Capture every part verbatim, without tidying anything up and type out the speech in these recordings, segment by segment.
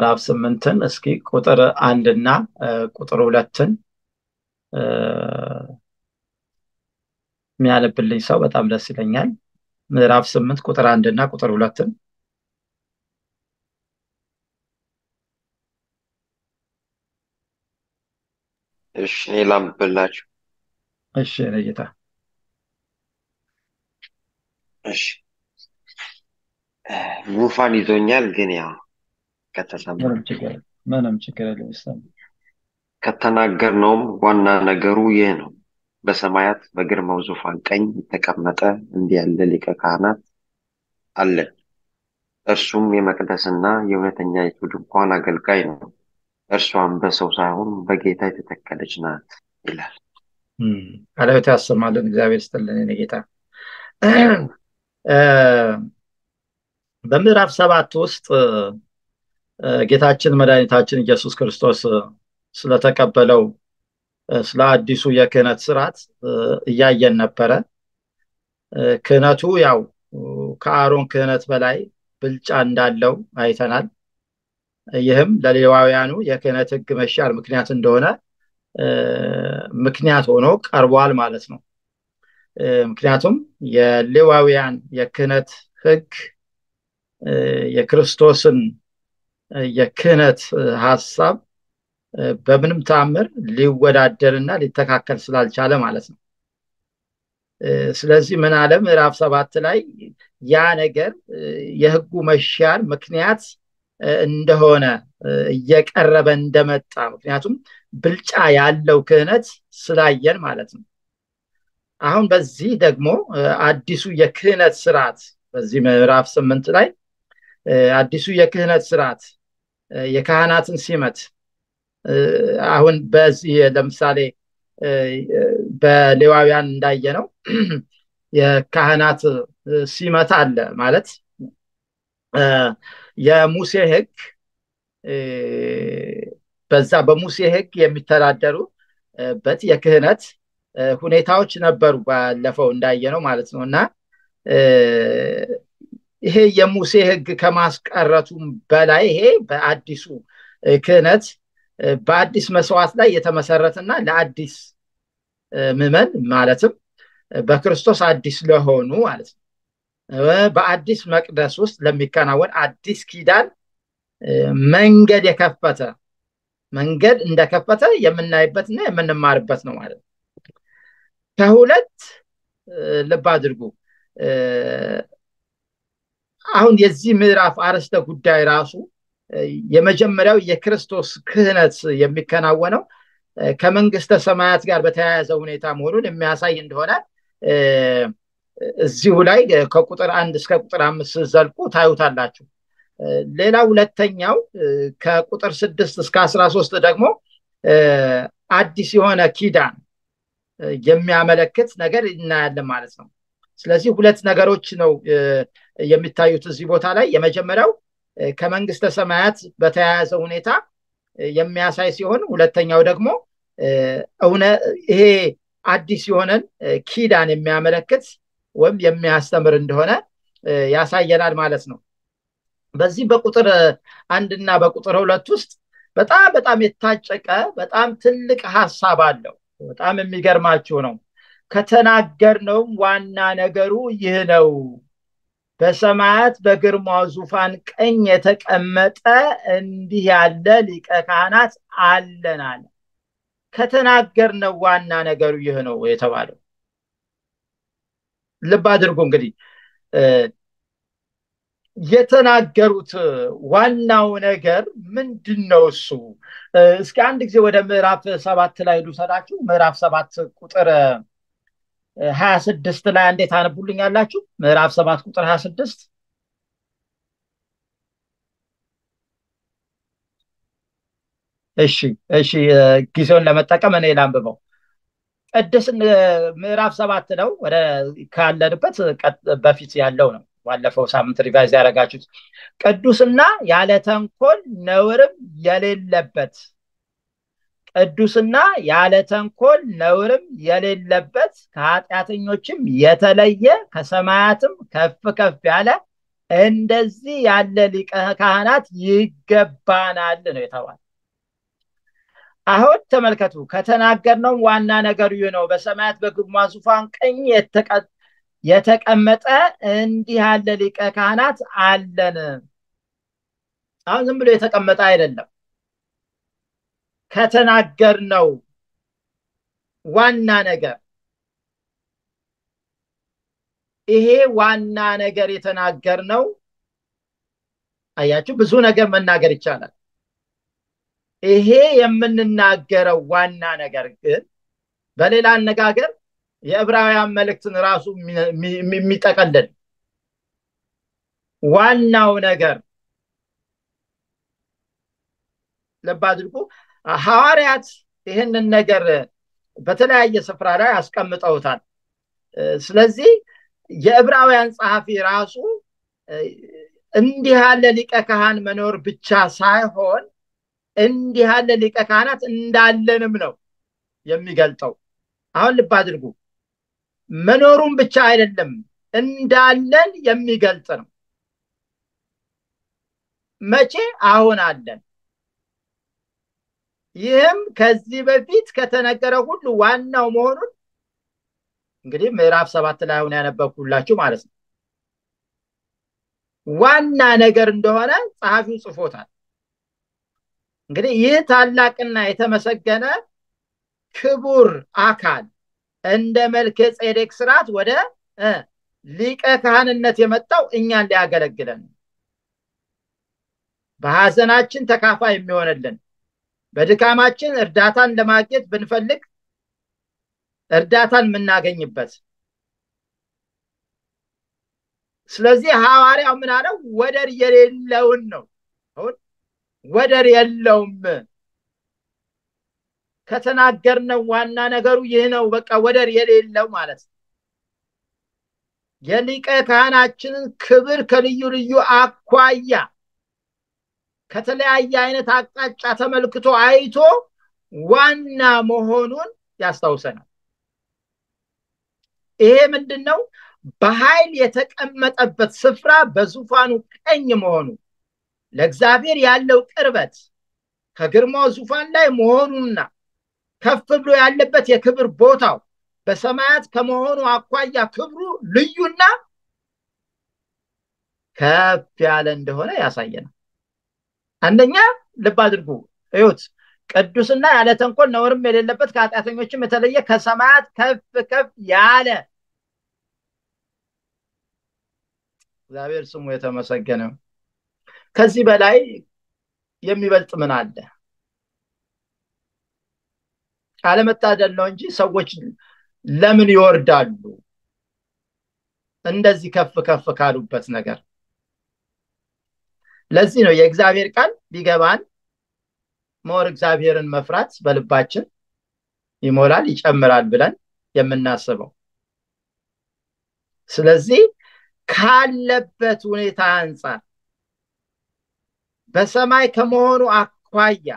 ምዕራፍ ስምንትን እስኪ ቁጥር አንድ እና ቁጥር ሁለትን የሚያነብልኝ ሰው በጣም ደስ ይለኛል። ምዕራፍ ስምንት ቁጥር አንድ እና ቁጥር ሁለትን እሺ እኔ ላንብብላችሁ። እሺ ለጌታ እሺ ጉንፋን ይዞኛል፣ ግን ያው ከተሰማ ምንም ችግር ምንም ችግር የለም። ከተናገርነውም ዋና ነገሩ ይህ ነው። በሰማያት በግርማው ዙፋን ቀኝ የተቀመጠ እንዲህ ያለ ሊቀ ካህናት አለን። እርሱም የመቅደስና የእውነተኛይቱ ድንኳን አገልጋይ ነው። እርሷም በሰው ሳይሆን በጌታ የተተከለች ናት ይላል። ቃልዎት ያሰማልን። እግዚአብሔር ይስጥልን የኔ ጌታ። በምዕራፍ ሰባት ውስጥ ጌታችን መድኃኒታችን ኢየሱስ ክርስቶስ ስለተቀበለው ስለ አዲሱ የክህነት ስርዓት እያየን ነበረ። ክህነቱ ያው ከአሮን ክህነት በላይ ብልጫ እንዳለው አይተናል። ይህም ለሌዋውያኑ የክህነት ሕግ መሻር ምክንያት እንደሆነ ምክንያት ሆኖ ቀርቧል ማለት ነው። ምክንያቱም የሌዋውያን የክህነት ሕግ የክርስቶስን የክህነት ሐሳብ በምንም ተአምር ሊወዳደርና ሊተካከል ስላልቻለ ማለት ነው። ስለዚህ ምን አለ ምዕራፍ ሰባት ላይ ያ ነገር የሕጉ መሻር ምክንያት እንደሆነ እየቀረበ እንደመጣ፣ ምክንያቱም ብልጫ ያለው ክህነት ስላየን ማለት ነው። አሁን በዚህ ደግሞ አዲሱ የክህነት ስርዓት በዚህ ምዕራፍ ስምንት ላይ አዲሱ የክህነት ስርዓት የካህናትን ሲመት አሁን በዚህ ለምሳሌ በሌዋውያን እንዳየነው የካህናት ሲመት አለ ማለት የሙሴ ሕግ በዛ በሙሴ ሕግ የሚተዳደሩበት የክህነት ሁኔታዎች ነበሩ ባለፈው እንዳየነው ማለት ነው። እና ይሄ የሙሴ ሕግ ከማስቀረቱም በላይ ይሄ በአዲሱ ክህነት በአዲስ መስዋዕት ላይ የተመሰረተና ለአዲስ ምዕመን ማለትም በክርስቶስ አዲስ ለሆኑ ማለት ነው በአዲስ መቅደስ ውስጥ ለሚከናወን አዲስ ኪዳን መንገድ የከፈተ መንገድ እንደከፈተ የምናይበትና የምንማርበት ነው ማለት ነው። ከሁለት ልብ አድርጉ። አሁን የዚህ ምዕራፍ አርዕስተ ጉዳይ ራሱ የመጀመሪያው የክርስቶስ ክህነት የሚከናወነው ከመንግስተ ሰማያት ጋር በተያያዘ ሁኔታ መሆኑን የሚያሳይ እንደሆነ እዚሁ ላይ ከቁጥር አንድ እስከ ቁጥር አምስት ዘልቁ ታዩታላችሁ። ሌላ ሁለተኛው ከቁጥር ስድስት እስከ አስራ ሶስት ደግሞ አዲስ የሆነ ኪዳን የሚያመለክት ነገር እናያለን ማለት ነው። ስለዚህ ሁለት ነገሮች ነው የሚታዩት እዚህ ቦታ ላይ። የመጀመሪያው ከመንግስተ ሰማያት በተያያዘ ሁኔታ የሚያሳይ ሲሆን፣ ሁለተኛው ደግሞ ይሄ አዲስ የሆነን ኪዳን የሚያመለክት ወይም የሚያስተምር እንደሆነ ያሳየናል ማለት ነው። በዚህ በቁጥር አንድ እና በቁጥር ሁለት ውስጥ በጣም በጣም የታጨቀ በጣም ትልቅ ሐሳብ አለው። በጣም የሚገርማችሁ ነው። ከተናገርነው ዋና ነገሩ ይህ ነው። በሰማያት በግርማው ዙፋን ቀኝ የተቀመጠ እንዲህ ያለ ሊቀ ካህናት አለን አለ። ከተናገርነው ዋና ነገሩ ይህ ነው የተባለው። ልብ አድርጉ እንግዲህ የተናገሩት ዋናው ነገር ምንድነው? እሱ እስኪ አንድ ጊዜ ወደ ምዕራፍ ሰባት ላይ ልውሰዳችሁ። ምዕራፍ ሰባት ቁጥር ሀያ ስድስት ላይ እንዴት አነቡልኛላችሁ? ምዕራፍ ሰባት ቁጥር ሀያ ስድስት እሺ እሺ ጊዜውን ለመጠቀም እኔ ላንብበው። ቅድስ ምዕራፍ ሰባት ነው፣ ወደ ካለንበት በፊት ያለው ነው። ባለፈው ሳምንት ሪቫይዝ ያደረጋችሁት ቅዱስና ያለ ተንኮል ነውርም የሌለበት ቅዱስና ያለ ተንኮል ነውርም የሌለበት ከኃጢአተኞችም የተለየ ከሰማያትም ከፍ ከፍ ያለ እንደዚህ ያለ ሊቀ ካህናት ይገባናል ነው የተባለው። አሁን ተመልከቱ፣ ከተናገርነው ዋና ነገሩ ይህ ነው። በሰማያት በግርማ ዙፋን ቀኝ የተቀመጠ እንዲህ ያለ ሊቀ ካህናት አለን። አሁን ዝም ብሎ የተቀመጠ አይደለም። ከተናገርነው ዋና ነገር ይሄ ዋና ነገር የተናገርነው፣ አያችሁ፣ ብዙ ነገር መናገር ይቻላል። ይሄ የምንናገረው ዋና ነገር ግን በሌላ አነጋገር የዕብራውያን መልእክትን ራሱ የሚጠቀልል ዋናው ነገር ልብ አድርጉ። ሐዋርያት ይህንን ነገር በተለያየ ስፍራ ላይ አስቀምጠውታል። ስለዚህ የዕብራውያን ጸሐፊ ራሱ እንዲህ ያለ ሊቀ ካህን መኖር ብቻ ሳይሆን እንዲህ ያለ ሊቀ ካህናት እንዳለንም ነው የሚገልጠው። አሁን ልብ አድርጉ፣ መኖሩን ብቻ አይደለም እንዳለን የሚገልጽ ነው። መቼ? አሁን አለን። ይህም ከዚህ በፊት ከተነገረው ሁሉ ዋናው መሆኑን እንግዲህ ምዕራፍ ሰባት ላይ አሁን ያነበብኩላችሁ ማለት ነው። ዋና ነገር እንደሆነ ጸሐፊው ጽፎታል። እንግዲህ ይህ ታላቅና የተመሰገነ ክቡር አካል እንደ መልከ ጼዴቅ ስርዓት ወደ ሊቀ ካህንነት የመጣው እኛን ሊያገለግለን፣ በሐዘናችን ተካፋይ የሚሆንልን፣ በድካማችን እርዳታን ለማግኘት ብንፈልግ እርዳታን የምናገኝበት። ስለዚህ ሐዋርያው ምን አለው? ወደር የሌለውን ነው። አሁን ወደር የለውም። ከተናገርነው ዋና ነገሩ ይህ ነው። በቃ ወደር የሌለው ማለት ነው። የሊቀ ካህናችንን ክብር ከልዩ ልዩ አኳያ ከተለያየ አይነት አቅጣጫ ተመልክቶ አይቶ ዋና መሆኑን ያስታውሰናል። ይሄ ምንድነው? በኃይል የተቀመጠበት ስፍራ በዙፋኑ ቀኝ መሆኑ፣ ለእግዚአብሔር ያለው ቅርበት ከግርማው ዙፋን ላይ መሆኑና ከፍ ብሎ ያለበት የክብር ቦታው በሰማያት ከመሆኑ አኳያ ክብሩ ልዩና ከፍ ያለ እንደሆነ ያሳየናል። አንደኛ ልብ አድርጉ፣ እዩት፣ ቅዱስና ያለ ተንኮል ነውርም የሌለበት ከኃጢአተኞችም የተለየ ከሰማያት ከፍ ከፍ ያለ። እግዚአብሔር ስሙ የተመሰገነ። ከዚህ በላይ የሚበልጥ ምን አለ? አለመታደል ነው እንጂ ሰዎች ለምን ይወርዳሉ እንደዚህ ከፍ ከፍ ካሉበት ነገር? ለዚህ ነው የእግዚአብሔር ቃል ቢገባን ሞር እግዚአብሔርን መፍራት በልባችን ይሞላል ይጨምራል ብለን የምናስበው። ስለዚህ ካለበት ሁኔታ አንፃር በሰማይ ከመሆኑ አኳያ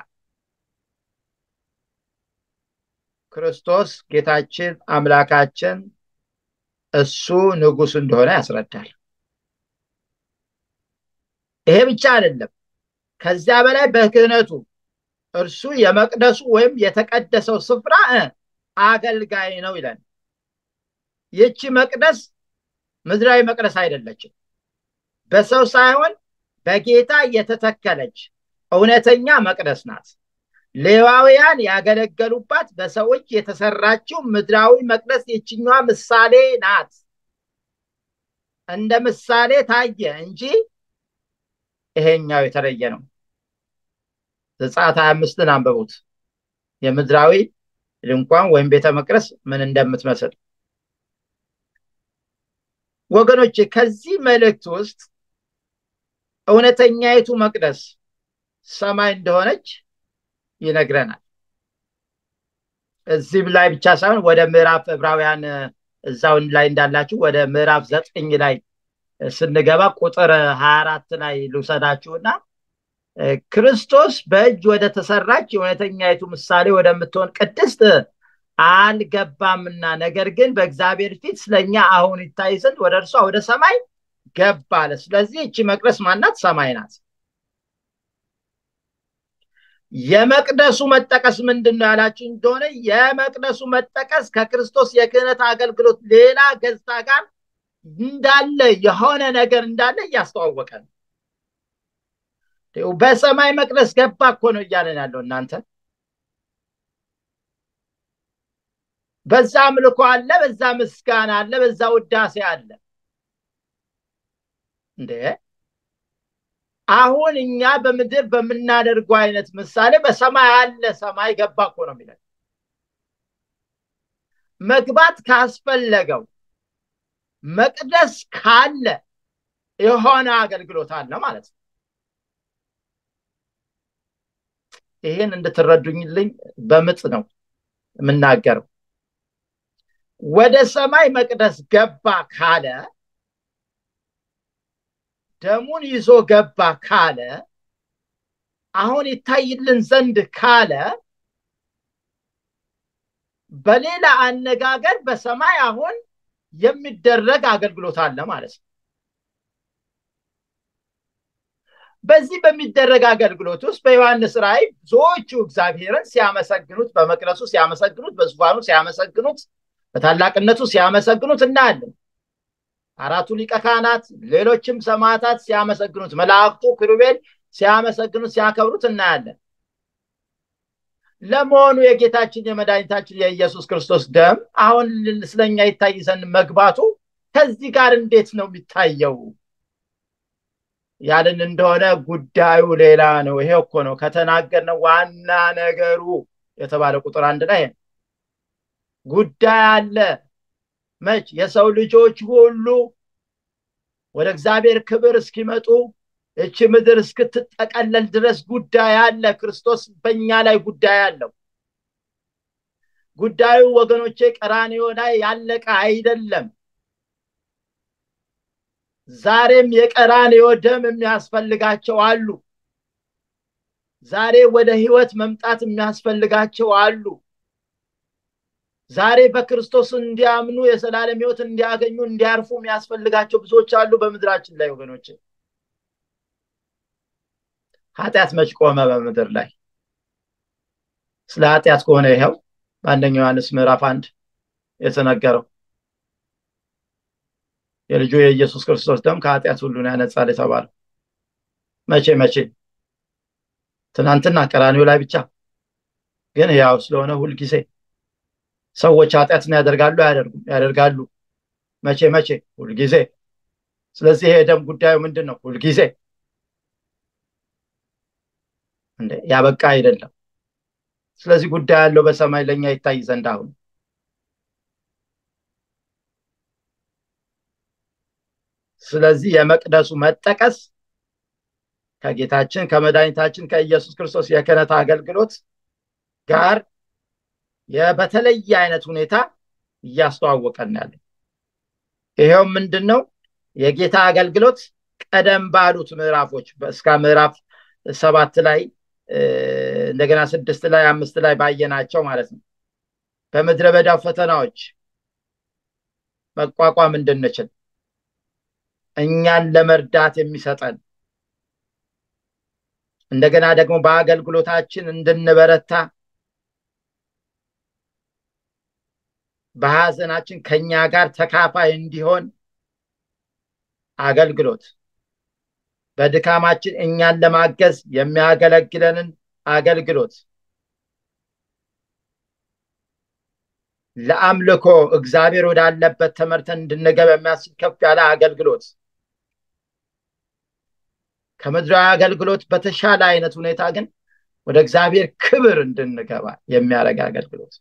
ክርስቶስ ጌታችን አምላካችን እሱ ንጉስ እንደሆነ ያስረዳል። ይሄ ብቻ አይደለም፣ ከዚያ በላይ በክህነቱ እርሱ የመቅደሱ ወይም የተቀደሰው ስፍራ አገልጋይ ነው ይላል። ይህች መቅደስ ምድራዊ መቅደስ አይደለችም፣ በሰው ሳይሆን በጌታ የተተከለች እውነተኛ መቅደስ ናት። ሌዋውያን ያገለገሉባት በሰዎች የተሰራችው ምድራዊ መቅደስ የችኛዋ ምሳሌ ናት። እንደ ምሳሌ ታየ እንጂ ይሄኛው የተለየ ነው። ዘጸአት ሃያ አምስትን አንብቡት፣ የምድራዊ ድንኳን ወይም ቤተ መቅደስ ምን እንደምትመስል። ወገኖቼ ከዚህ መልእክት ውስጥ እውነተኛይቱ መቅደስ ሰማይ እንደሆነች ይነግረናል። እዚህ ላይ ብቻ ሳይሆን ወደ ምዕራፍ ዕብራውያን እዛው ላይ እንዳላችሁ ወደ ምዕራፍ ዘጠኝ ላይ ስንገባ ቁጥር ሃያ አራት ላይ ልውሰዳችሁና ክርስቶስ በእጅ ወደ ተሰራች የእውነተኛይቱ ምሳሌ ወደምትሆን ቅድስት አልገባምና ነገር ግን በእግዚአብሔር ፊት ስለኛ አሁን ይታይ ዘንድ ወደ እርሷ ወደ ሰማይ ገባ አለ። ስለዚህ እቺ መቅደስ ማናት? ሰማይ ናት። የመቅደሱ መጠቀስ ምንድነው ያላችሁ እንደሆነ የመቅደሱ መጠቀስ ከክርስቶስ የክህነት አገልግሎት ሌላ ገጽታ ጋር እንዳለ የሆነ ነገር እንዳለ እያስተዋወቀ ነው። በሰማይ መቅደስ ገባ እኮ ነው እያለን ያለው እናንተ። በዛ አምልኮ አለ፣ በዛ ምስጋና አለ፣ በዛ ውዳሴ አለ። እንዴ አሁን እኛ በምድር በምናደርገው አይነት ምሳሌ በሰማይ አለ፣ ሰማይ ገባ እኮ ነው የሚለው። መግባት ካስፈለገው መቅደስ ካለ የሆነ አገልግሎት አለ ማለት ነው። ይሄን እንድትረዱኝልኝ በምጥ ነው የምናገረው። ወደ ሰማይ መቅደስ ገባ ካለ ደሙን ይዞ ገባ ካለ አሁን ይታይልን ዘንድ ካለ በሌላ አነጋገር በሰማይ አሁን የሚደረግ አገልግሎት አለ ማለት ነው። በዚህ በሚደረግ አገልግሎት ውስጥ በዮሐንስ ራእይ ብዙዎቹ እግዚአብሔርን ሲያመሰግኑት፣ በመቅደሱ ሲያመሰግኑት፣ በዙፋኑ ሲያመሰግኑት፣ በታላቅነቱ ሲያመሰግኑት እናያለን። አራቱ ሊቀ ካህናት ሌሎችም ሰማዕታት ሲያመሰግኑት፣ መላእክቱ ኪሩቤል ሲያመሰግኑት ሲያከብሩት እናያለን። ለመሆኑ የጌታችን የመድኃኒታችን የኢየሱስ ክርስቶስ ደም አሁን ስለኛ ይታይ ዘንድ መግባቱ ከዚህ ጋር እንዴት ነው የሚታየው ያለን እንደሆነ ጉዳዩ ሌላ ነው። ይሄ እኮ ነው ከተናገርነው ዋና ነገሩ የተባለ ቁጥር አንድ ላይ ጉዳይ አለ። መች የሰው ልጆች ሁሉ ወደ እግዚአብሔር ክብር እስኪመጡ እቺ ምድር እስክትጠቀለል ድረስ ጉዳይ አለ። ክርስቶስ በእኛ ላይ ጉዳይ አለው። ጉዳዩ ወገኖቼ ቀራንዮ ላይ ያለቀ አይደለም። ዛሬም የቀራንዮ ደም የሚያስፈልጋቸው አሉ። ዛሬ ወደ ህይወት መምጣት የሚያስፈልጋቸው አሉ። ዛሬ በክርስቶስ እንዲያምኑ የዘላለም ህይወት እንዲያገኙ እንዲያርፉ የሚያስፈልጋቸው ብዙዎች አሉ በምድራችን ላይ ወገኖቼ። ኃጢአት መች ቆመ በምድር ላይ? ስለ ኃጢአት ከሆነ ይሄው በአንደኛው ዮሐንስ ምዕራፍ አንድ የተነገረው የልጁ የኢየሱስ ክርስቶስ ደም ከኃጢአት ሁሉ ያነጻል የተባለው መቼ መቼ? ትናንትና ቀራንዮ ላይ ብቻ። ግን ያው ስለሆነ ሁሉ ጊዜ ሰዎች ኃጢአትን ያደርጋሉ ያደርጉ ያደርጋሉ። መቼ መቼ? ሁሉ ጊዜ። ስለዚህ ይሄ ደም ጉዳዩ ምንድነው? ሁሉ ጊዜ እንዴ ያበቃ አይደለም። ስለዚህ ጉዳይ ያለው በሰማይ ለኛ ይታይ ዘንድ አሁን ስለዚህ የመቅደሱ መጠቀስ ከጌታችን ከመድኃኒታችን ከኢየሱስ ክርስቶስ የክህነት አገልግሎት ጋር የበተለየ አይነት ሁኔታ እያስተዋወቀን ያለው ይሄው ምንድነው? የጌታ አገልግሎት ቀደም ባሉት ምዕራፎች እስከ ምዕራፍ ሰባት ላይ እንደገና ስድስት ላይ አምስት ላይ ባየናቸው ማለት ነው በምድረ በዳው ፈተናዎች መቋቋም እንድንችል እኛን ለመርዳት የሚሰጠን እንደገና ደግሞ በአገልግሎታችን እንድንበረታ በሐዘናችን ከኛ ጋር ተካፋይ እንዲሆን አገልግሎት በድካማችን እኛን ለማገዝ የሚያገለግለንን አገልግሎት ለአምልኮ እግዚአብሔር ወዳለበት ተመርተን እንድንገባ የሚያስችል ከፍ ያለ አገልግሎት ከምድራዊ አገልግሎት በተሻለ አይነት ሁኔታ ግን ወደ እግዚአብሔር ክብር እንድንገባ የሚያደርግ አገልግሎት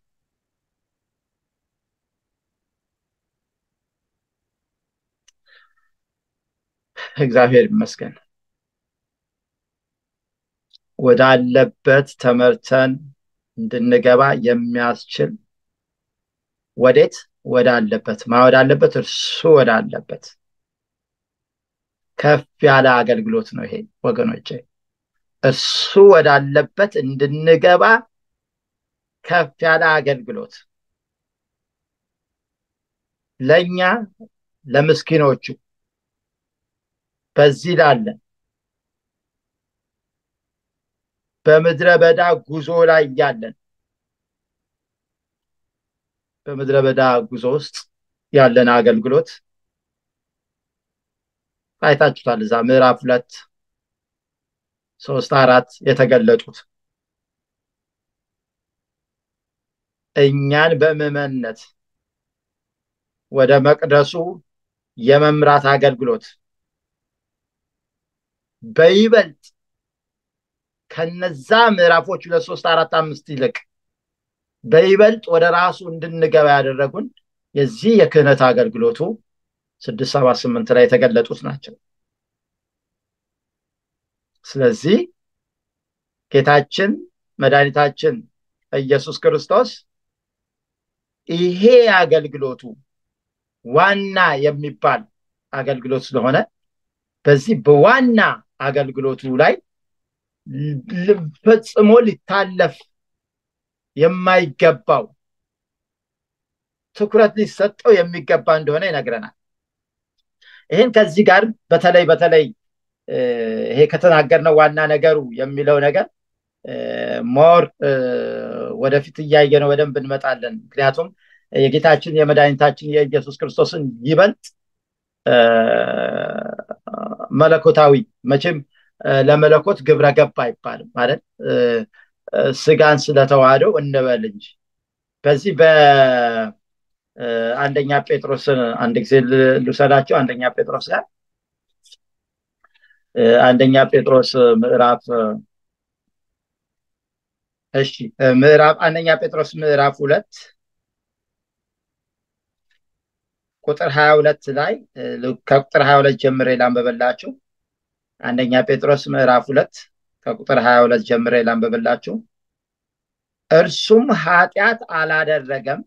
እግዚአብሔር ይመስገን ወዳለበት ተመርተን እንድንገባ የሚያስችል ወዴት ወዳለበት ማ ወዳለበት እርሱ ወዳለበት ከፍ ያለ አገልግሎት ነው ይሄ ወገኖቼ እርሱ ወዳለበት እንድንገባ ከፍ ያለ አገልግሎት ለኛ ለምስኪኖቹ በዚህ ላለን በምድረ በዳ ጉዞ ላይ ያለን በምድረ በዳ ጉዞ ውስጥ ያለን አገልግሎት አይታችሁታል። እዛ ምዕራፍ ሁለት ሶስት አራት የተገለጡት እኛን በምዕመንነት ወደ መቅደሱ የመምራት አገልግሎት በይበልጥ ከነዛ ምዕራፎች ሁለት ሶስት አራት አምስት ይልቅ በይበልጥ ወደ ራሱ እንድንገባ ያደረጉን የዚህ የክህነት አገልግሎቱ ስድስት ሰባት ስምንት ላይ የተገለጡት ናቸው። ስለዚህ ጌታችን መድኃኒታችን ኢየሱስ ክርስቶስ ይሄ አገልግሎቱ ዋና የሚባል አገልግሎት ስለሆነ በዚህ በዋና አገልግሎቱ ላይ ፈጽሞ ሊታለፍ የማይገባው ትኩረት ሊሰጠው የሚገባ እንደሆነ ይነግረናል። ይሄን ከዚህ ጋር በተለይ በተለይ ይሄ ከተናገርነው ዋና ነገሩ የሚለው ነገር ሞር ወደፊት እያየነው በደንብ እንመጣለን። ምክንያቱም የጌታችን የመድኃኒታችን የኢየሱስ ክርስቶስን ይበልጥ መለኮታዊ መቼም ለመለኮት ግብረ ገብ አይባልም ማለት ስጋን ስለተዋህደው እንበል እንጂ በዚህ በአንደኛ ጴጥሮስ አንድ ጊዜ ልውሰዳቸው። አንደኛ ጴጥሮስ ጋር አንደኛ ጴጥሮስ ምዕራፍ እሺ ምዕራፍ አንደኛ ጴጥሮስ ምዕራፍ ሁለት ቁጥር ሀያ ሁለት ላይ ከቁጥር ሀያ ሁለት ጀምሬ ላንብብላችሁ። አንደኛ ጴጥሮስ ምዕራፍ ሁለት ከቁጥር ሀያ ሁለት ጀምሬ ላንብብላችሁ። እርሱም ኃጢአት አላደረገም፣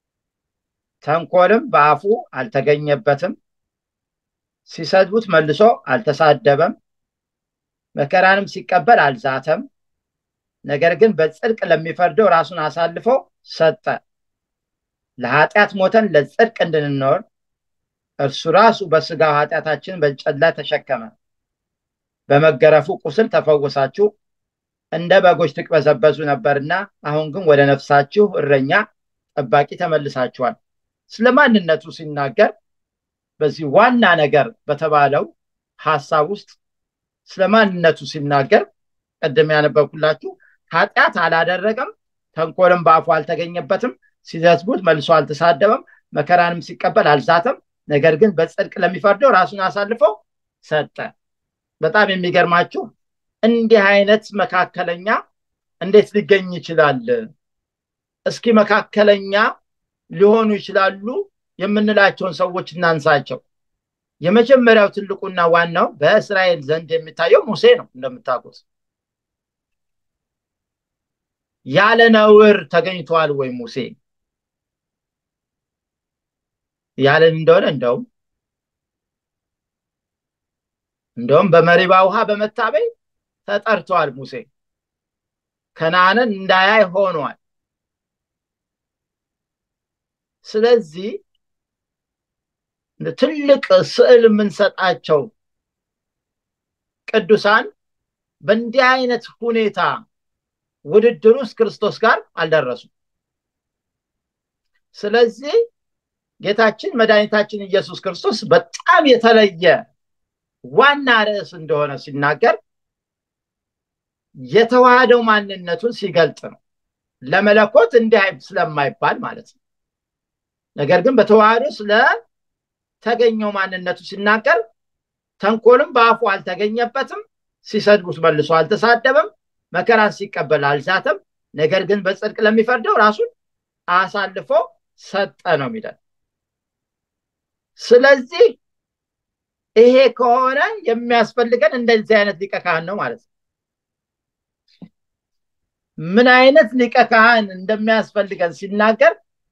ተንኮልም በአፉ አልተገኘበትም፣ ሲሰድቡት መልሶ አልተሳደበም፣ መከራንም ሲቀበል አልዛተም። ነገር ግን በጽድቅ ለሚፈርደው ራሱን አሳልፎ ሰጠ። ለኃጢአት ሞተን ለጽድቅ እንድንኖር እርሱ ራሱ በስጋው ኃጢአታችንን በእንጨት ላይ ተሸከመ። በመገረፉ ቁስል ተፈወሳችሁ። እንደ በጎች ትቅበዘበዙ ነበርና አሁን ግን ወደ ነፍሳችሁ እረኛ ጠባቂ ተመልሳችኋል። ስለማንነቱ ሲናገር በዚህ ዋና ነገር በተባለው ሐሳብ ውስጥ ስለማንነቱ ሲናገር ቀደም ያነበብኩላችሁ ኃጢአት አላደረገም፣ ተንኮልም በአፉ አልተገኘበትም፣ ሲሰድቡት መልሶ አልተሳደበም፣ መከራንም ሲቀበል አልዛተም። ነገር ግን በጽድቅ ለሚፈርደው ራሱን አሳልፎ ሰጠ። በጣም የሚገርማችሁ እንዲህ አይነት መካከለኛ እንዴት ሊገኝ ይችላል? እስኪ መካከለኛ ሊሆኑ ይችላሉ የምንላቸውን ሰዎች እናንሳቸው። የመጀመሪያው ትልቁና ዋናው በእስራኤል ዘንድ የሚታየው ሙሴ ነው። እንደምታውቁት ያለ ነውር ተገኝቷል ወይ ሙሴ? ያለን እንደሆነ እንደውም እንደውም በመሪባ ውሃ በመታበይ ተጠርቷል ሙሴ። ከነዓንን እንዳያይ ሆኗል። ስለዚህ ትልቅ ስዕል የምንሰጣቸው ቅዱሳን በእንዲህ አይነት ሁኔታ ውድድር ውስጥ ክርስቶስ ጋር አልደረሱም። ስለዚህ ጌታችን መድኃኒታችን ኢየሱስ ክርስቶስ በጣም የተለየ ዋና ርዕስ እንደሆነ ሲናገር የተዋህደው ማንነቱን ሲገልጥ ነው። ለመለኮት እንዲህ ስለማይባል ማለት ነው። ነገር ግን በተዋህዶ ስለተገኘው ማንነቱ ሲናገር ተንኮልም በአፉ አልተገኘበትም፣ ሲሰድቡት መልሶ አልተሳደበም፣ መከራን ሲቀበል አልዛተም። ነገር ግን በጽድቅ ለሚፈርደው ራሱን አሳልፎ ሰጠ ነው የሚለው። ስለዚህ ይሄ ከሆነ የሚያስፈልገን እንደዚህ አይነት ሊቀ ካህን ነው ማለት ነው። ምን አይነት ሊቀ ካህን እንደሚያስፈልገን ሲናገር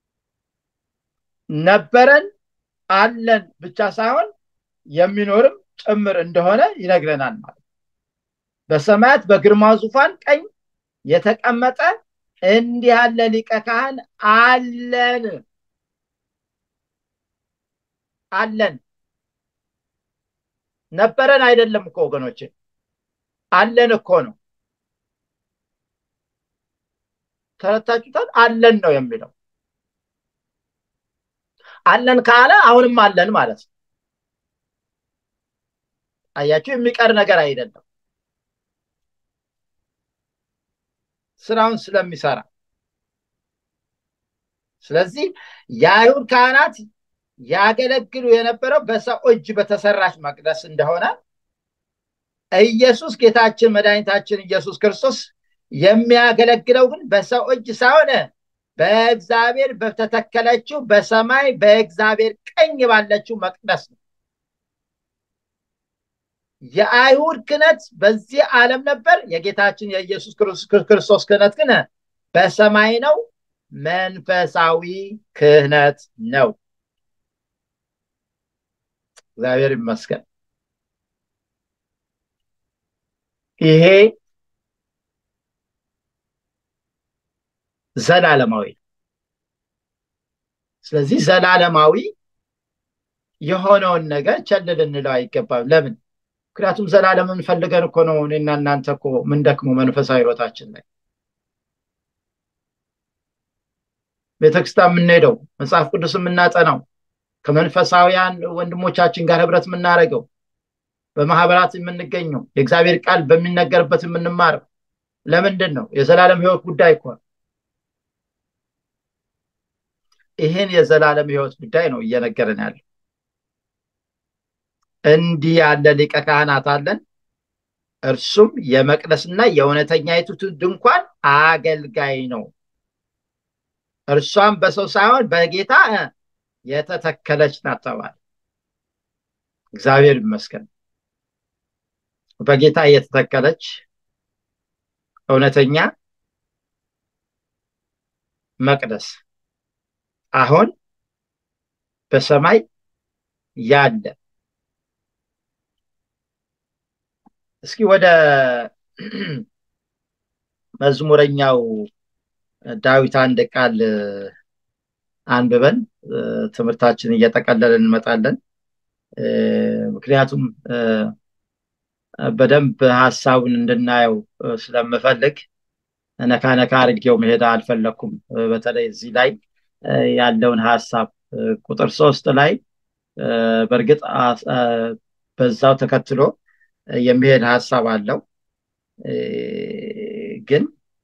ነበረን አለን ብቻ ሳይሆን የሚኖርም ጭምር እንደሆነ ይነግረናል ማለት ነው። በሰማያት በግርማው ዙፋን ቀኝ የተቀመጠ እንዲህ ያለ ሊቀ ካህን አለን አለን። ነበረን አይደለም እኮ ወገኖቼ፣ አለን እኮ ነው። ተረታችሁታል? አለን ነው የሚለው። አለን ካለ አሁንም አለን ማለት ነው። አያችሁ፣ የሚቀር ነገር አይደለም ስራውን ስለሚሰራ። ስለዚህ የአይሁድ ካህናት ያገለግሉ የነበረው በሰው እጅ በተሰራች መቅደስ እንደሆነ ኢየሱስ ጌታችን መድኃኒታችን ኢየሱስ ክርስቶስ የሚያገለግለው ግን በሰው እጅ ሳይሆን በእግዚአብሔር በተተከለችው በሰማይ በእግዚአብሔር ቀኝ ባለችው መቅደስ ነው። የአይሁድ ክህነት በዚህ ዓለም ነበር። የጌታችን የኢየሱስ ክርስቶስ ክህነት ግን በሰማይ ነው። መንፈሳዊ ክህነት ነው። እግዚአብሔር ይመስገን። ይሄ ዘላለማዊ። ስለዚህ ዘላለማዊ የሆነውን ነገር ቸል ልንለው አይገባም። ለምን? ምክንያቱም ዘላለምን ፈልገን እኮ ነው እኔና እናንተ እኮ ምን ደክሞ መንፈሳዊ ህይወታችን ላይ ቤተክርስቲያን የምንሄደው፣ መጽሐፍ ቅዱስ የምናጠናው፣ ከመንፈሳውያን ወንድሞቻችን ጋር ህብረት የምናደርገው፣ በማህበራት የምንገኘው፣ የእግዚአብሔር ቃል በሚነገርበት የምንማረው ለምንድን ነው? የዘላለም ህይወት ጉዳይ እኮ። ይሄን የዘላለም ህይወት ጉዳይ ነው እየነገረን ያለው። እንዲህ ያለ ሊቀ ካህናት አለን፣ እርሱም የመቅደስና የእውነተኛይቱ ድንኳን አገልጋይ ነው። እርሷም በሰው ሳይሆን በጌታ የተተከለች ናት ተባለ። እግዚአብሔር ይመስገን። በጌታ የተተከለች እውነተኛ መቅደስ አሁን በሰማይ ያለ። እስኪ ወደ መዝሙረኛው ዳዊት አንድ ቃል አንብበን ትምህርታችንን እየጠቀለልን እንመጣለን። ምክንያቱም በደንብ ሐሳቡን እንድናየው ስለምፈልግ ነካ ነካ አድርጌው መሄድ አልፈለኩም። በተለይ እዚህ ላይ ያለውን ሐሳብ ቁጥር ሶስት ላይ በእርግጥ በዛው ተከትሎ የሚሄድ ሐሳብ አለው። ግን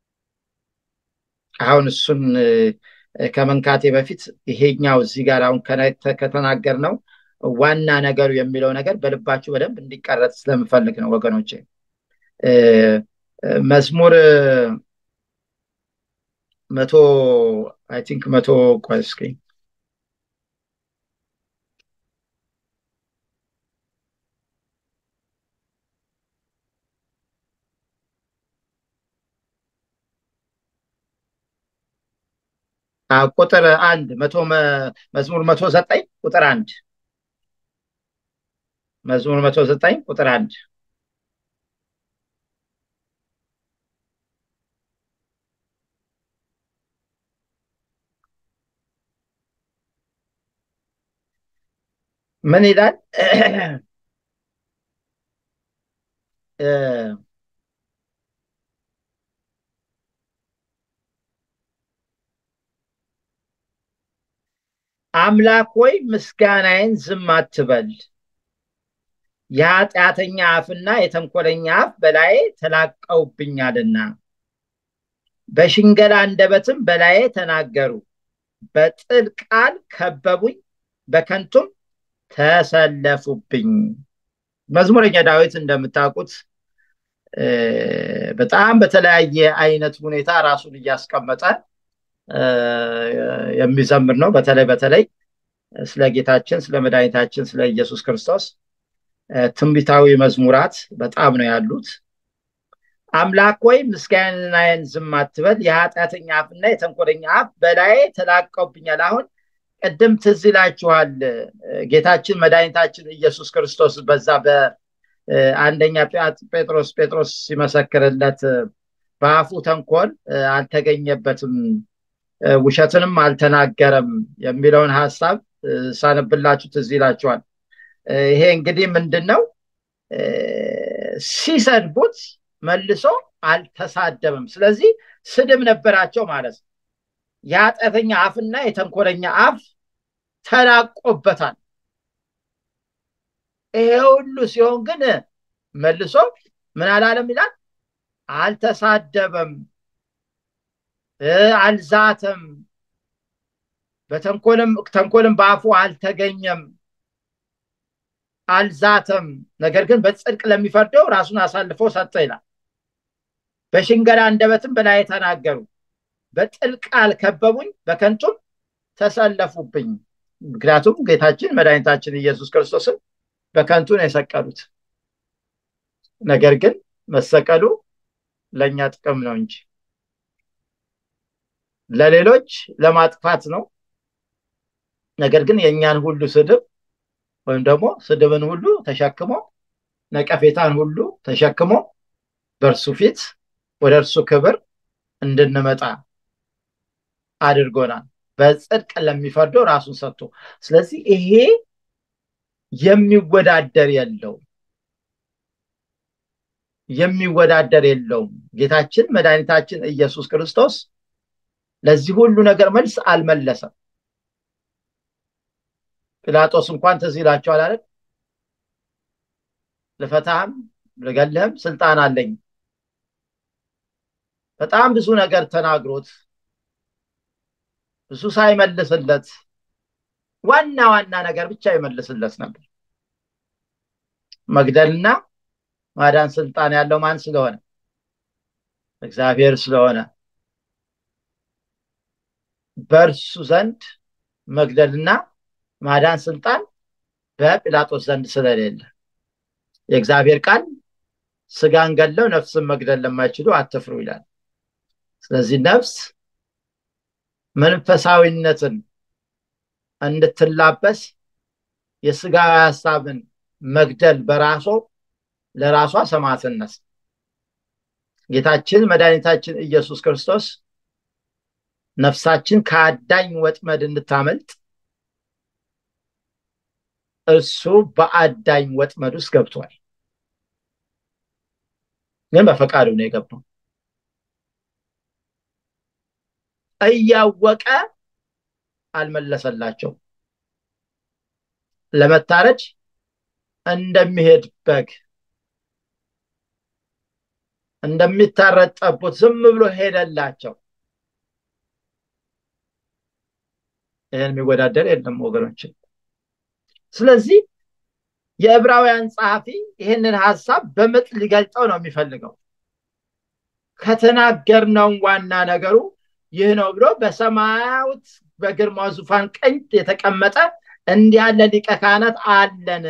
አሁን እሱን ከመንካቴ በፊት ይሄኛው እዚህ ጋር አሁን ከተናገርነው ዋና ነገሩ የሚለው ነገር በልባችሁ በደንብ እንዲቀረጽ ስለምፈልግ ነው ወገኖቼ። መዝሙር መቶ አይ ቲንክ መቶ ቆይ እስኪ ቁጥር አንድ መቶ መዝሙር መቶ ዘጠኝ ቁጥር አንድ መዝሙር መቶ ዘጠኝ ቁጥር አንድ ምን ይላል? አምላክ ሆይ ምስጋናዬን ዝም አትበል፣ የኃጢአተኛ አፍና የተንኮለኛ አፍ በላዬ ተላቀውብኛልና፣ በሽንገላ አንደበትም በላዬ ተናገሩ፣ በጥል ቃል ከበቡኝ፣ በከንቱም ተሰለፉብኝ። መዝሙረኛ ዳዊት እንደምታውቁት በጣም በተለያየ አይነት ሁኔታ ራሱን እያስቀመጠ የሚዘምር ነው። በተለይ በተለይ ስለ ጌታችን ስለ መድኃኒታችን ስለ ኢየሱስ ክርስቶስ ትንቢታዊ መዝሙራት በጣም ነው ያሉት። አምላክ ሆይ ምስጋናዬን ዝም አትበል፣ የኃጢአተኛ አፍና የተንኮለኛ አፍ በላዬ ተላቀውብኛል። አሁን ቀደም ትዝ ይላችኋል ጌታችን መድኃኒታችን ኢየሱስ ክርስቶስ በዛ በአንደኛ ጴጥሮስ ጴጥሮስ ሲመሰክርለት በአፉ ተንኮል አልተገኘበትም ውሸትንም አልተናገረም የሚለውን ሐሳብ ሳነብላችሁ ትዝ ይላችኋል። ይሄ እንግዲህ ምንድነው? ሲሰድቡት መልሶ አልተሳደበም። ስለዚህ ስድብ ነበራቸው ማለት ነው። የኃጢአተኛ አፍና የተንኮለኛ አፍ ተላቆበታል። ይሄ ሁሉ ሲሆን ግን መልሶ ምን አላለም ይላል? አልተሳደበም፣ አልዛተም፣ በተንኮልም ተንኮልም በአፉ አልተገኘም፣ አልዛተም። ነገር ግን በጽድቅ ለሚፈርደው ራሱን አሳልፎ ሰጠ ይላል። በሽንገላ አንደበትም በላይ ተናገሩ፣ በጥል ቃል ከበቡኝ፣ በከንቱም ተሰለፉብኝ። ምክንያቱም ጌታችን መድኃኒታችን ኢየሱስ ክርስቶስን በከንቱ ነው የሰቀሉት። ነገር ግን መሰቀሉ ለኛ ጥቅም ነው እንጂ ለሌሎች ለማጥፋት ነው። ነገር ግን የኛን ሁሉ ስድብ ወይም ደግሞ ስድብን ሁሉ ተሸክሞ ነቀፌታን ሁሉ ተሸክሞ በእርሱ ፊት ወደ እርሱ ክብር እንድንመጣ አድርጎናል፣ በጽድቅ ለሚፈርደው ራሱን ሰጥቶ። ስለዚህ ይሄ የሚወዳደር የለውም የሚወዳደር የለውም። ጌታችን መድኃኒታችን ኢየሱስ ክርስቶስ ለዚህ ሁሉ ነገር መልስ አልመለሰም። ጲላጦስ እንኳን ትዝ ይላችኋል አይደል? ልፈታህም ልገልህም ስልጣን አለኝ። በጣም ብዙ ነገር ተናግሮት ብዙ ሳይመልስለት ዋና ዋና ነገር ብቻ ይመልስለት ነበር። መግደልና ማዳን ስልጣን ያለው ማን ስለሆነ? እግዚአብሔር ስለሆነ በእርሱ ዘንድ መግደልና ማዳን ስልጣን በጲላጦስ ዘንድ ስለሌለ የእግዚአብሔር ቃል ስጋን ገለው ነፍስን መግደል ለማይችሉ አትፍሩ ይላል። ስለዚህ ነፍስ መንፈሳዊነትን እንድትላበስ የስጋ ሐሳብን መግደል በራሱ ለራሷ ሰማዕትነት። ጌታችን መድኃኒታችን ኢየሱስ ክርስቶስ ነፍሳችን ከአዳኝ ወጥመድ እንድታመልጥ እርሱ በአዳኝ ወጥመድ ውስጥ ገብቷል። ግን በፈቃዱ ነው የገባው። እያወቀ አልመለሰላቸው። ለመታረድ እንደሚሄድ በግ እንደሚታረድ ጠቦት ዝም ብሎ ሄደላቸው። ይሄን የሚወዳደር የለም ወገኖች። ስለዚህ የዕብራውያን ጸሐፊ ይሄንን ሐሳብ በምጥ ሊገልጠው ነው የሚፈልገው። ከተናገርነው ዋና ነገሩ ይህ ነው ብሎ በሰማያዊት በግርማው ዙፋን ቀኝ የተቀመጠ እንዲህ ያለ ሊቀ ካህናት አለን።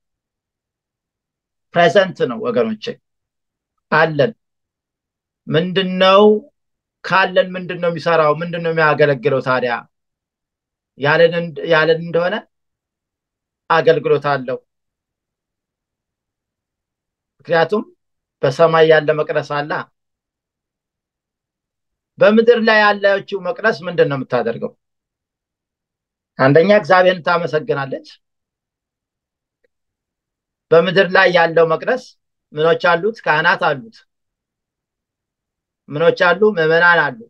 ፕሬዘንት ነው ወገኖች፣ አለን። ምንድነው ካለን ምንድነው የሚሰራው? ምንድነው የሚያገለግለው? ታዲያ ያለን ያለን እንደሆነ አገልግሎት አለው። ምክንያቱም በሰማይ ያለ መቅደስ አለ። በምድር ላይ ያለችው መቅደስ ምንድነው የምታደርገው? አንደኛ እግዚአብሔርን ታመሰግናለች። በምድር ላይ ያለው መቅደስ ምኖች አሉት? ካህናት አሉት። ምኖች አሉ? ምዕመናን አሉ።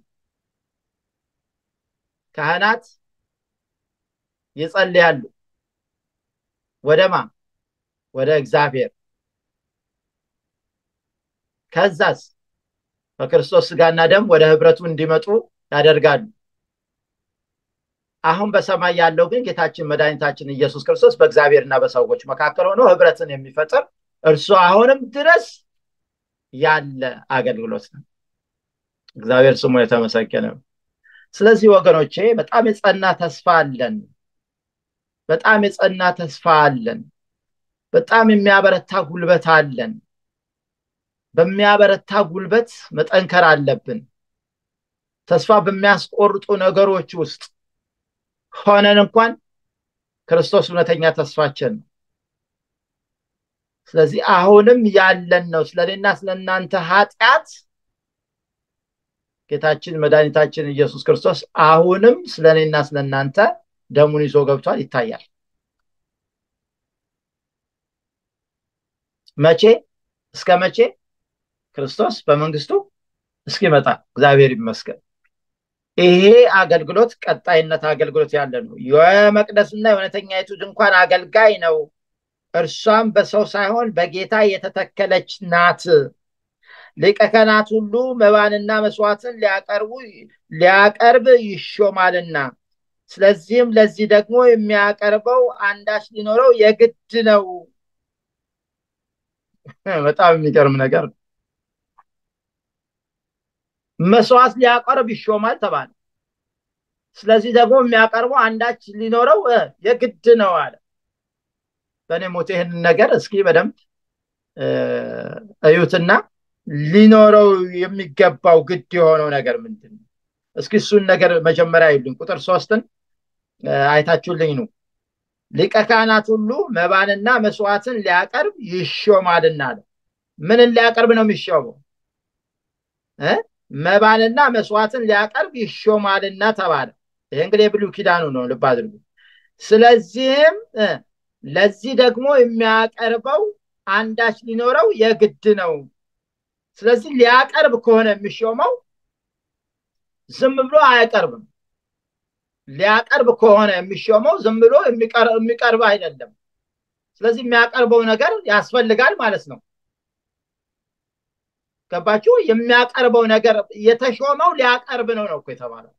ካህናት ይጸልያሉ። ወደማ ወደ እግዚአብሔር። ከዛስ በክርስቶስ ስጋና ደም ወደ ህብረቱ እንዲመጡ ያደርጋሉ። አሁን በሰማይ ያለው ግን ጌታችን መድኃኒታችን ኢየሱስ ክርስቶስ በእግዚአብሔርና በሰዎች መካከል ሆኖ ህብረትን የሚፈጥር እርሱ አሁንም ድረስ ያለ አገልግሎት ነው። እግዚአብሔር ስሙ የተመሰገነ ነው። ስለዚህ ወገኖቼ በጣም የጸና ተስፋ አለን። በጣም የጸና ተስፋ አለን። በጣም የሚያበረታ ጉልበት አለን። በሚያበረታ ጉልበት መጠንከር አለብን። ተስፋ በሚያስቆርጡ ነገሮች ውስጥ ሆነን እንኳን ክርስቶስ እውነተኛ ተስፋችን ነው። ስለዚህ አሁንም ያለን ነው። ስለኔና ስለናንተ ኃጢአት ጌታችን መድኃኒታችን ኢየሱስ ክርስቶስ አሁንም ስለኔና ስለናንተ ደሙን ይዞ ገብቷል፣ ይታያል። መቼ እስከ መቼ ክርስቶስ በመንግስቱ እስኪመጣ እግዚአብሔር ይመስገን ይሄ አገልግሎት ቀጣይነት አገልግሎት ያለ ነው የመቅደስና የእውነተኛይቱ ድንኳን አገልጋይ ነው እርሷም በሰው ሳይሆን በጌታ የተተከለች ናት ሊቀ ካህናት ሁሉ መባንና መስዋዕትን ሊያቀርቡ ሊያቀርብ ይሾማልና ስለዚህም ለዚህ ደግሞ የሚያቀርበው አንዳች ሊኖረው የግድ ነው በጣም የሚገርም ነገር መስዋዕት ሊያቀርብ ይሾማል ተባለ ስለዚህ ደግሞ የሚያቀርበው አንዳች ሊኖረው የግድ ነው አለ በእኔ ሞት ይሄን ነገር እስኪ በደንብ እዩትና ሊኖረው የሚገባው ግድ የሆነው ነገር ምንድነው እስኪ እሱን ነገር መጀመሪያ ይሉን ቁጥር ሶስትን አይታችሁልኝ ነው ሊቀ ካህናት ሁሉ መባንና መስዋዕትን ሊያቀርብ ይሾማልና አለ ምንን ሊያቀርብ ነው የሚሾመው እ መባንና መስዋዕትን ሊያቀርብ ይሾማልና ተባለ ይሄ እንግዲህ የብሉይ ኪዳኑ ነው ልብ አድርጉ ስለዚህም ለዚህ ደግሞ የሚያቀርበው አንዳች ሊኖረው የግድ ነው ስለዚህ ሊያቀርብ ከሆነ የሚሾመው ዝም ብሎ አያቀርብም ሊያቀርብ ከሆነ የሚሾመው ዝም ብሎ የሚቀርብ አይደለም ስለዚህ የሚያቀርበው ነገር ያስፈልጋል ማለት ነው ገባችሁ የሚያቀርበው ነገር የተሾመው ሊያቀርብ ነው ነው የተባለው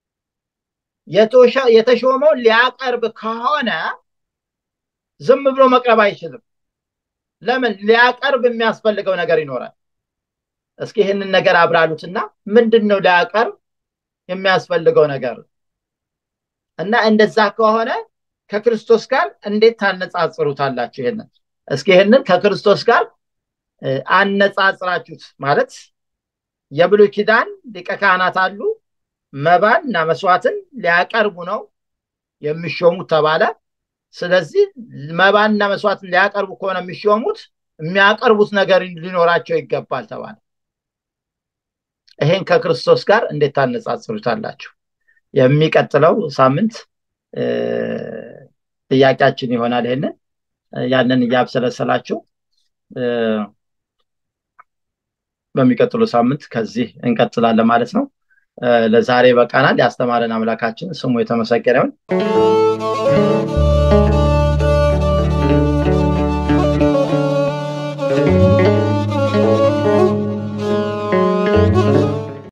የተሾመው ሊያቀርብ ከሆነ ዝም ብሎ መቅረብ አይችልም ለምን ሊያቀርብ የሚያስፈልገው ነገር ይኖራል እስኪ ይሄንን ነገር አብራሉትና ምንድነው ሊያቀርብ የሚያስፈልገው ነገር እና እንደዛ ከሆነ ከክርስቶስ ጋር እንዴት ታነጻጽሩታላችሁ ይሄንን እስኪ ይሄንን ከክርስቶስ ጋር አነጻጽራችሁት ማለት የብሉይ ኪዳን ሊቀ ካህናት አሉ መባንና መስዋዕትን ሊያቀርቡ ነው የሚሾሙት ተባለ ስለዚህ መባንና መስዋዕትን ሊያቀርቡ ከሆነ የሚሾሙት የሚያቀርቡት ነገር ሊኖራቸው ይገባል ተባለ ይሄን ከክርስቶስ ጋር እንዴት ታነጻጽሩታላችሁ የሚቀጥለው ሳምንት ጥያቄያችን ይሆናል ይሄንን ያንን ያብሰለሰላችሁ በሚቀጥለው ሳምንት ከዚህ እንቀጥላለን ማለት ነው ለዛሬ በቃናል ያስተማረን አምላካችን ስሙ የተመሰገነ ይሁን